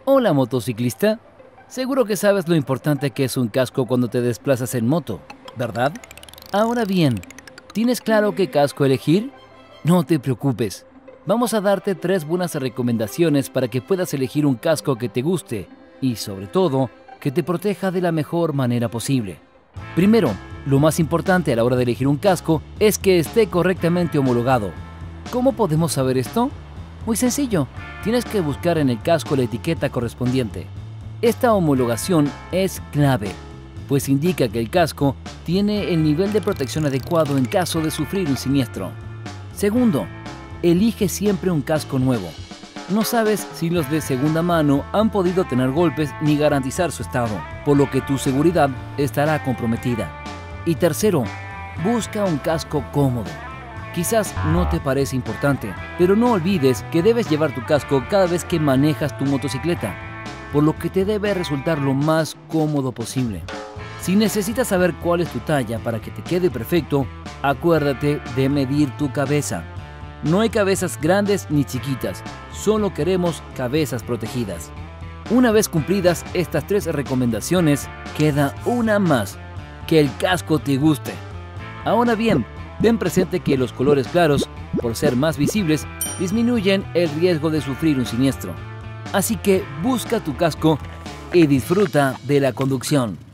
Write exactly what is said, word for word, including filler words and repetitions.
Hola motociclista, seguro que sabes lo importante que es un casco cuando te desplazas en moto, ¿verdad? Ahora bien, ¿tienes claro qué casco elegir? No te preocupes, vamos a darte tres buenas recomendaciones para que puedas elegir un casco que te guste y sobre todo, que te proteja de la mejor manera posible. Primero, lo más importante a la hora de elegir un casco es que esté correctamente homologado. ¿Cómo podemos saber esto? Muy sencillo, tienes que buscar en el casco la etiqueta correspondiente. Esta homologación es clave, pues indica que el casco tiene el nivel de protección adecuado en caso de sufrir un siniestro. Segundo, elige siempre un casco nuevo. No sabes si los de segunda mano han podido tener golpes ni garantizar su estado, por lo que tu seguridad estará comprometida. Y tercero, busca un casco cómodo. Quizás no te parece importante, pero no olvides que debes llevar tu casco cada vez que manejas tu motocicleta, por lo que te debe resultar lo más cómodo posible. Si necesitas saber cuál es tu talla para que te quede perfecto, acuérdate de medir tu cabeza. No hay cabezas grandes ni chiquitas, solo queremos cabezas protegidas. Una vez cumplidas estas tres recomendaciones, queda una más: que el casco te guste. Ahora bien, ten presente que los colores claros, por ser más visibles, disminuyen el riesgo de sufrir un siniestro. Así que busca tu casco y disfruta de la conducción.